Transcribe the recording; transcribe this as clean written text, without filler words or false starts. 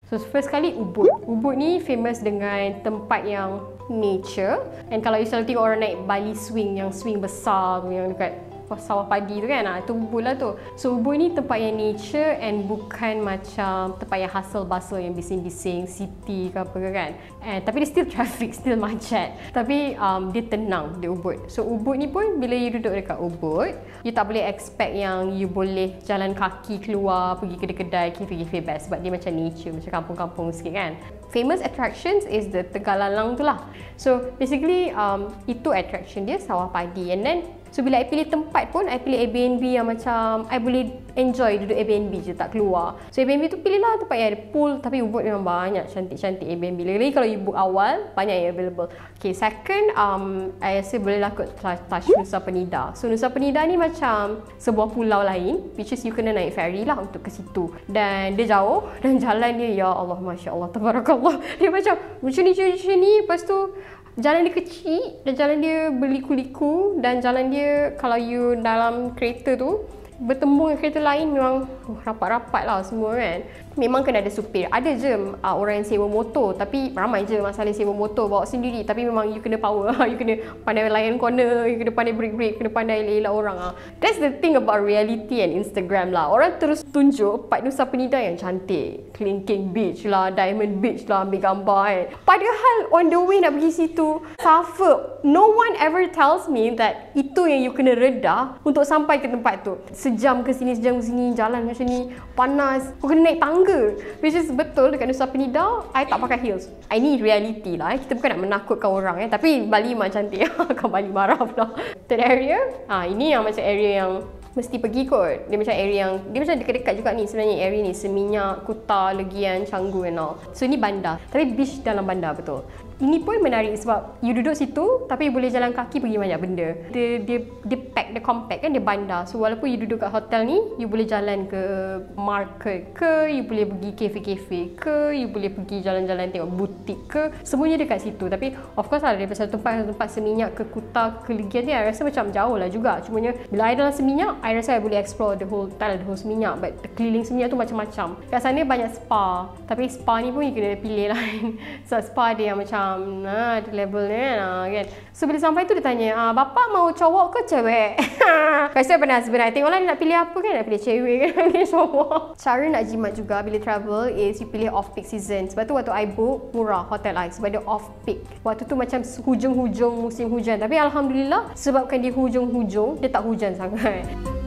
So first kali Ubud. Ubud ni famous dengan tempat yang nature. And kalau you selalu tengok orang naik Bali swing, yang swing besar tu, yang dekat sawah padi tu kan, itu Ubud lah tu. So Ubud ni tempat yang nature and bukan macam tempat yang hustle bustle, yang bising-bising city ke apa ke kan. Tapi dia still traffic, still macet. Tapi dia tenang di Ubud. So Ubud ni pun bila you duduk dekat Ubud, you tak boleh expect yang you boleh jalan kaki keluar pergi kedai-kedai cafe-cafe best, sebab dia macam nature, macam kampung-kampung sikit kan. Famous attractions is the Tegalalang tu lah. So basically itu attraction dia, sawah padi. And then so bila I pilih tempat pun, I pilih Airbnb yang macam I boleh enjoy duduk Airbnb je, tak keluar. So Airbnb tu pilih lah tempat yang ada pool. Tapi Ubud memang banyak cantik-cantik Airbnb. Lagi-lagi kalau you book awal, banyak yang available. Okay, second, I rasa boleh lah kot touch Nusa Penida. So Nusa Penida ni macam sebuah pulau lain, which is you kena naik ferry lah untuk ke situ. Dan dia jauh, dan jalan dia, ya Allah, Masya Allah, Tabarakallah. Dia macam ni, lepas tu jalan dia kecil dan jalan dia berliku-liku, dan jalan dia kalau you dalam kereta tu bertembung dengan kereta lain memang rapat-rapat lah semua kan. Memang kena ada supir. Ada je orang yang sewa motor, tapi ramai je masalah sewa motor bawa sendiri. Tapi memang you kena power. You kena pandai layan corner, you kena pandai break-break, kena pandai elak orang. That's the thing about reality and Instagram lah. Orang terus tunjuk part Nusa Penida yang cantik, Kelingking Beach lah, Diamond Beach lah, ambil gambar kan. Padahal on the way nak pergi situ suffer. No one ever tells me that itu yang you kena redah untuk sampai ke tempat tu. Sejam ke sini, sejam ke sini, jalan macam ni, panas, kau kena naik tangga. Which is betul, dekat Nusa Penida I tak pakai heels. Ini reality lah. Kita bukan nak menakutkan orang tapi Bali memang cantik. Kau Bali marah pula. Third area, ini yang macam area yang mesti pergi kot. Dia macam area yang dia macam dekat-dekat juga ni sebenarnya, area ni Seminyak, Kuta, Legian, Canggu and all. So ni bandar, tapi beach dalam bandar betul. Ini pun menarik sebab you duduk situ tapi boleh jalan kaki pergi banyak benda. Dia pack, dia compact kan, dia bandar. So walaupun you duduk kat hotel ni, you boleh jalan ke market ke, you boleh pergi cafe-cafe ke, you boleh pergi jalan-jalan tengok butik ke, semuanya dekat situ. Tapi of course lah, daripada satu tempat Seminyak ke Kuta ke Legian ni, I rasa macam jauh lah juga. Cumanya bila I dalam Seminyak, I rasa I boleh explore the whole Seminyak. But keliling Seminyak tu macam-macam. Kat sana banyak spa. Tapi spa ni pun you kena pilih lah. So spa dia yang macam ada level dia kan. So bila sampai tu dia tanya, bapa mau cowok ke cewek? Kasi pernah sebenarnya tengok lah dia nak pilih apa kan, nak pilih cewek kan, pilih cowok. Cara nak jimat juga bila travel is you pilih off peak season. Sebab tu waktu I book murah hotel I, sebab dia off peak. Waktu tu macam hujung-hujung musim hujan. Tapi Alhamdulillah sebabkan dia hujung-hujung, dia tak hujan sangat.